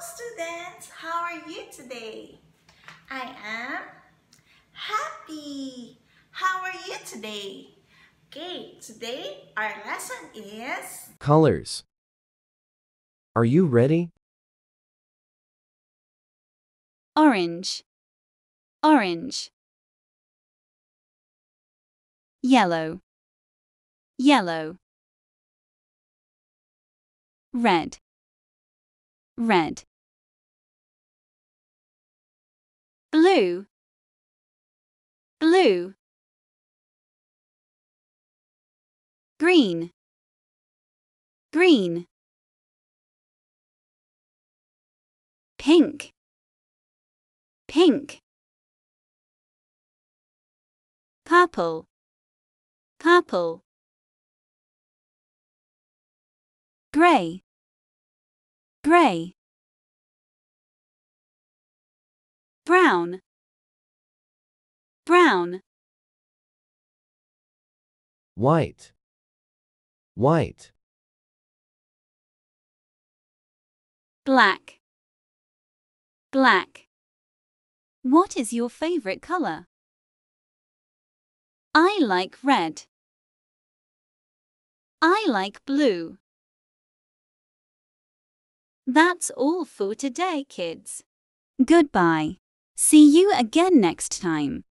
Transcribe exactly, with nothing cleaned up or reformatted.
students, how are you today? I am happy. How are you today? Okay, today our lesson is Colors. Are you ready? Orange, orange. Yellow, yellow. Red, red. Blue, blue. Green, green. Pink, pink. Purple, purple. Grey, grey. Brown, brown. White. White. Black, black. What is your favorite color? I like red. I like blue. That's all for today, kids. Goodbye. See you again next time.